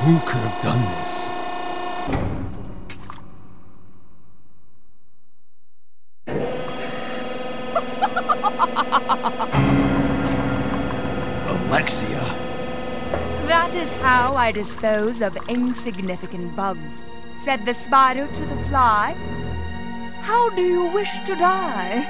Who could have done this? Alexia. That is how I dispose of insignificant bugs, said the spider to the fly. How do you wish to die?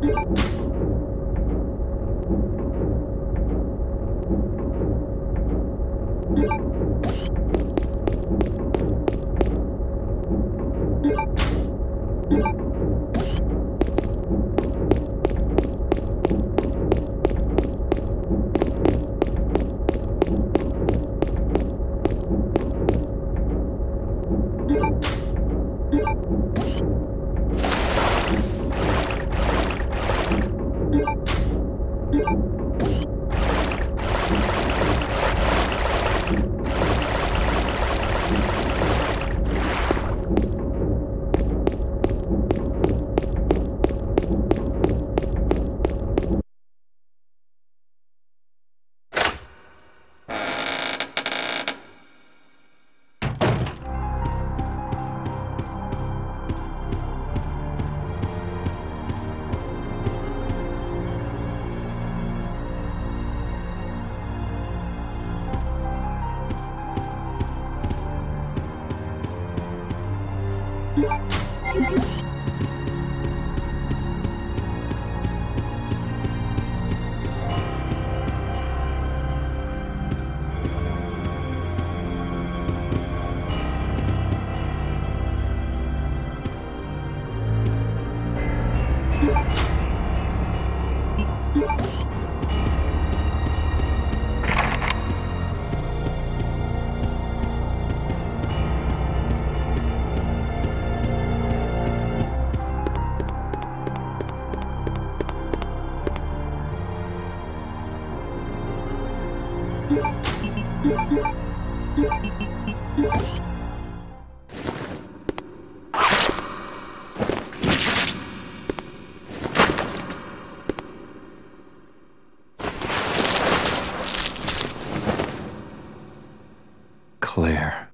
Claire.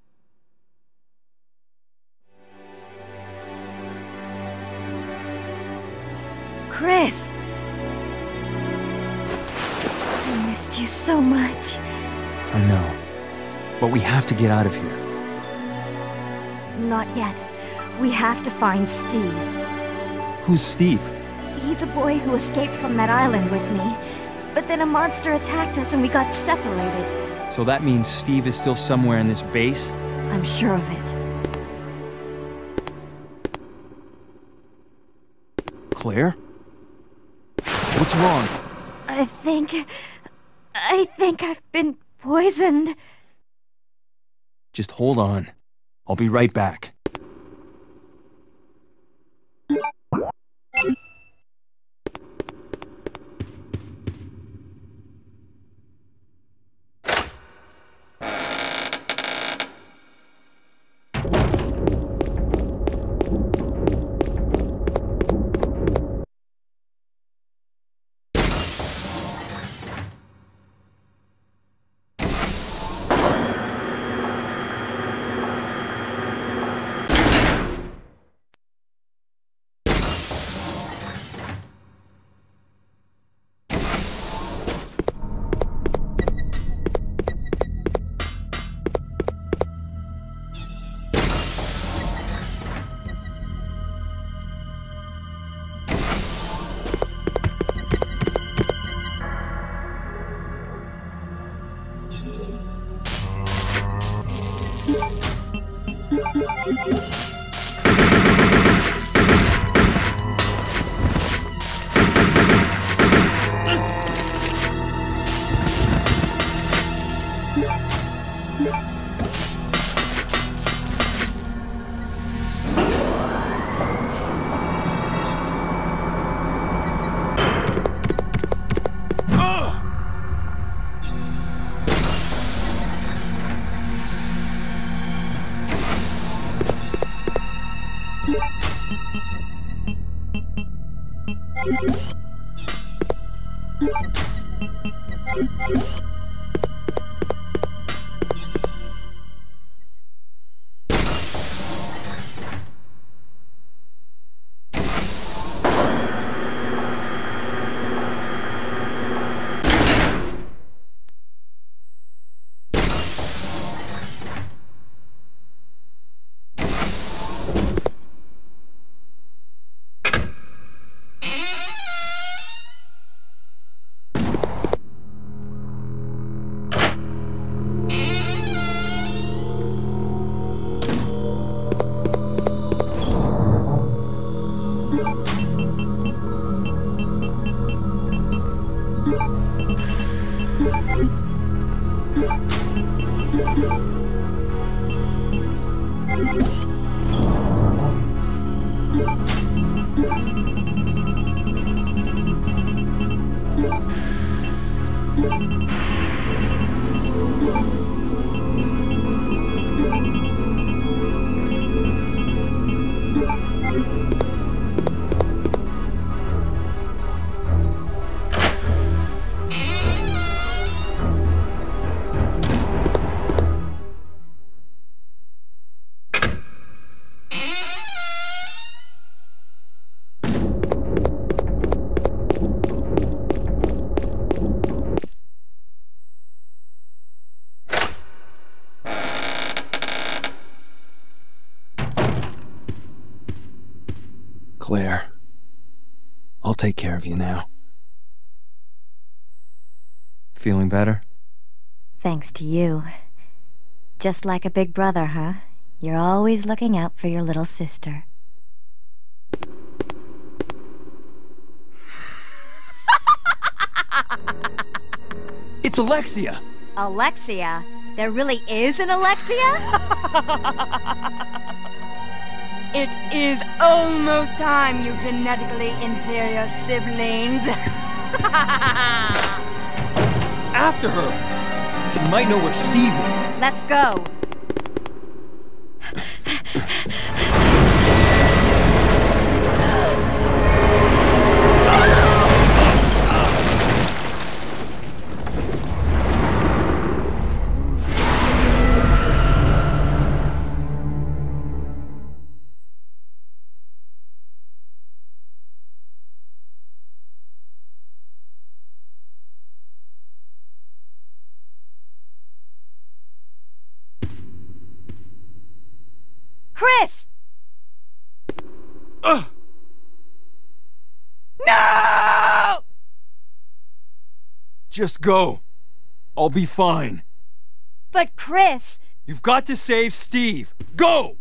Chris! I missed you so much. I know. But we have to get out of here. Not yet. We have to find Steve. Who's Steve? He's a boy who escaped from that island with me. But then a monster attacked us and we got separated. So that means Steve is still somewhere in this base? I'm sure of it. Claire? What's wrong? I think I've been poisoned. Just hold on. I'll be right back. take care of you now. Feeling better? Thanks to you. Just like a big brother, huh? You're always looking out for your little sister. It's Alexia! Alexia? There really is an Alexia? It is almost time, you genetically inferior siblings. After her! She might know where Steve is. Let's go. Chris! Ugh. No! Just go. I'll be fine. But Chris... You've got to save Steve. Go!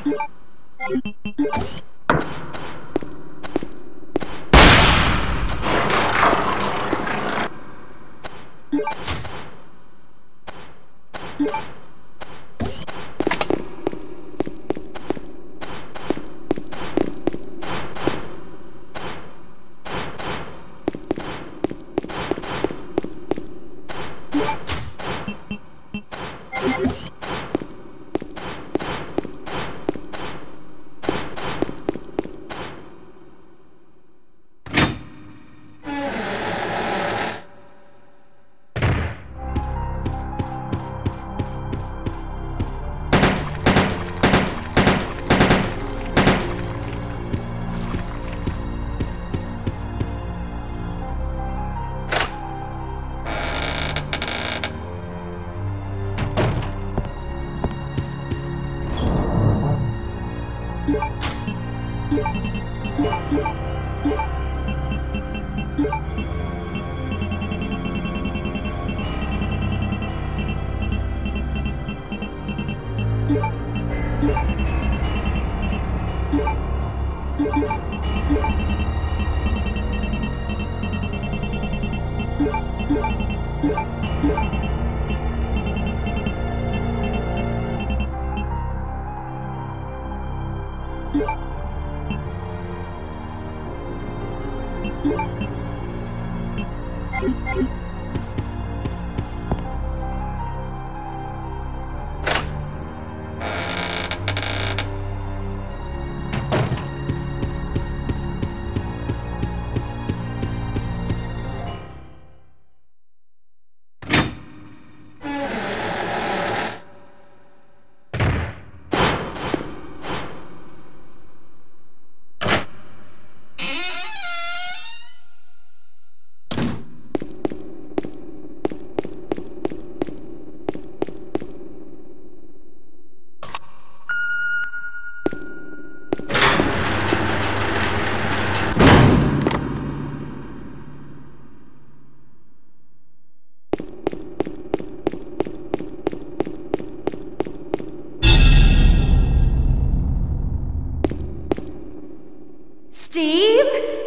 Steve?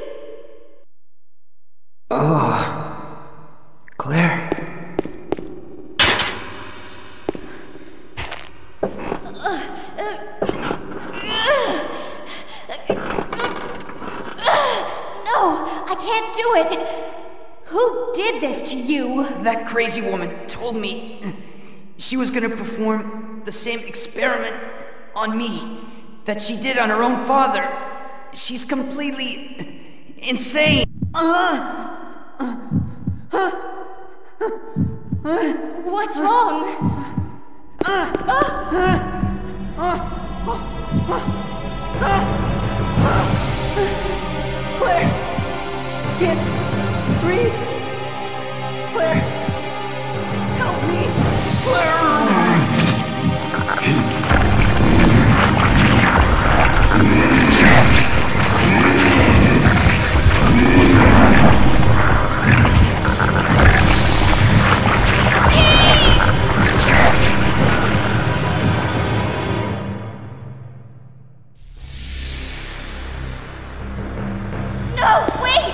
Oh, Claire. No, I can't do it. Who did this to you? That crazy woman told me she was gonna perform the same experiment on me that she did on her own father. She's completely insane. What's wrong? Claire! Can't breathe! Claire! Help me! Claire! No, wait!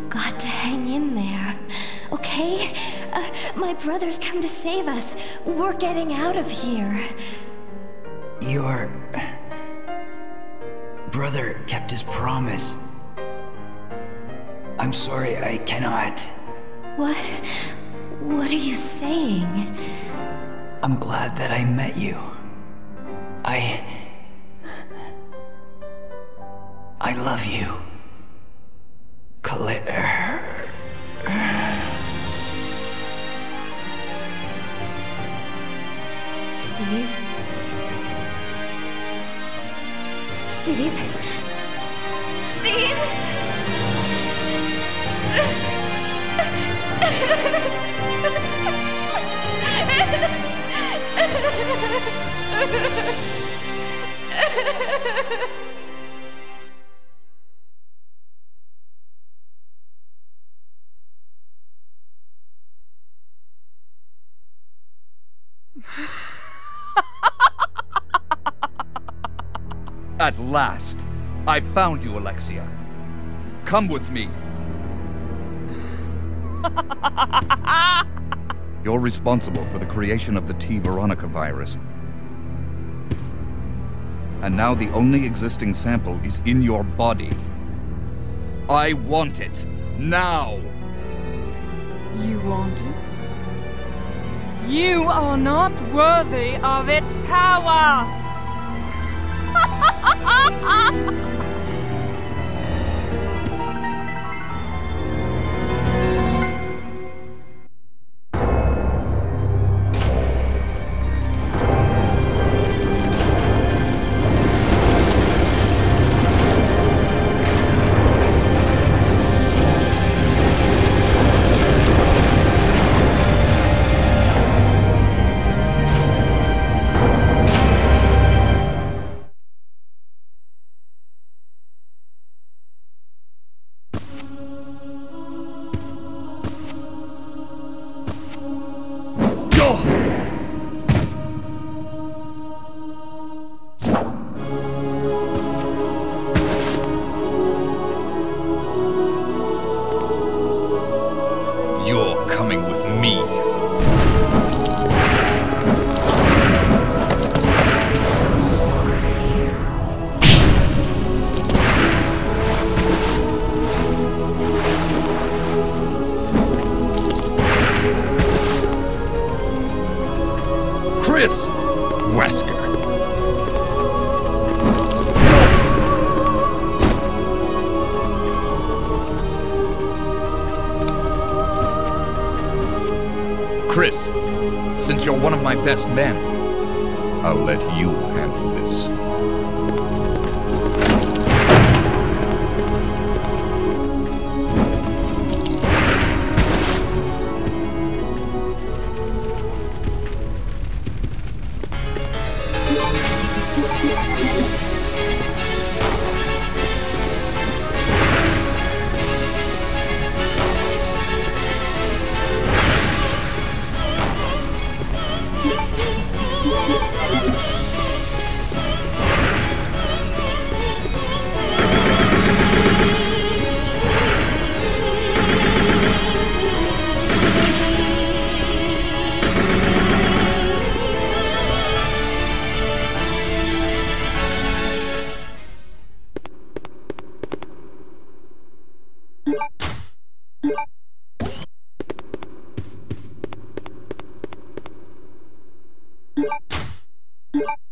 You've got to hang in there, okay? My brother's come to save us. We're getting out of here. Your brother kept his promise. I'm sorry, I cannot. What are you saying? I'm glad that I met you. I love you. Claire. Steve? Steve? Steve? At last, I've found you, Alexia. Come with me. You're responsible for the creation of the T. Veronica virus. And now the only existing sample is in your body. I want it. Now! You want it? You are not worthy of its power! You're coming with me. Chris! Wesker. Chris, since you're one of my best men, I'll let you handle this. You